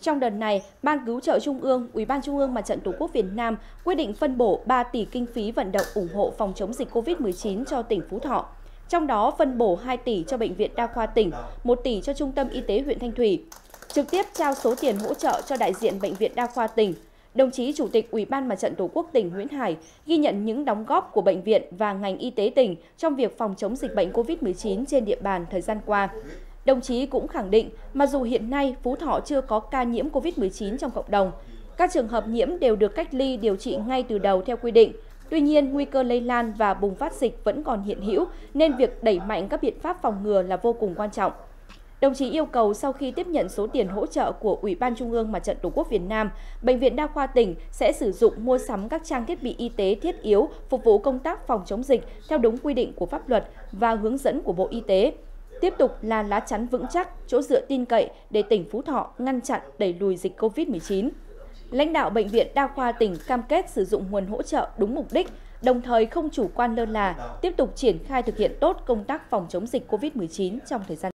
Trong đợt này, Ban Cứu trợ Trung ương, Ủy ban Trung ương Mặt trận Tổ quốc Việt Nam quyết định phân bổ 3 tỷ kinh phí vận động ủng hộ phòng chống dịch COVID-19 cho tỉnh Phú Thọ. Trong đó phân bổ 2 tỷ cho Bệnh viện Đa khoa tỉnh, 1 tỷ cho Trung tâm Y tế huyện Thanh Thủy. Trực tiếp trao số tiền hỗ trợ cho đại diện Bệnh viện Đa khoa tỉnh, đồng chí Chủ tịch Ủy ban Mặt trận Tổ quốc tỉnh Nguyễn Hải ghi nhận những đóng góp của bệnh viện và ngành y tế tỉnh trong việc phòng chống dịch bệnh COVID-19 trên địa bàn thời gian qua. Đồng chí cũng khẳng định, mặc dù hiện nay Phú Thọ chưa có ca nhiễm COVID-19 trong cộng đồng, các trường hợp nhiễm đều được cách ly điều trị ngay từ đầu theo quy định. Tuy nhiên, nguy cơ lây lan và bùng phát dịch vẫn còn hiện hữu, nên việc đẩy mạnh các biện pháp phòng ngừa là vô cùng quan trọng. Đồng chí yêu cầu sau khi tiếp nhận số tiền hỗ trợ của Ủy ban Trung ương Mặt trận Tổ quốc Việt Nam, Bệnh viện Đa khoa tỉnh sẽ sử dụng mua sắm các trang thiết bị y tế thiết yếu phục vụ công tác phòng chống dịch theo đúng quy định của pháp luật và hướng dẫn của Bộ Y tế. Tiếp tục là lá chắn vững chắc, chỗ dựa tin cậy để tỉnh Phú Thọ ngăn chặn đẩy lùi dịch COVID-19. Lãnh đạo Bệnh viện Đa khoa tỉnh cam kết sử dụng nguồn hỗ trợ đúng mục đích, đồng thời không chủ quan lơ là, tiếp tục triển khai thực hiện tốt công tác phòng chống dịch COVID-19 trong thời gian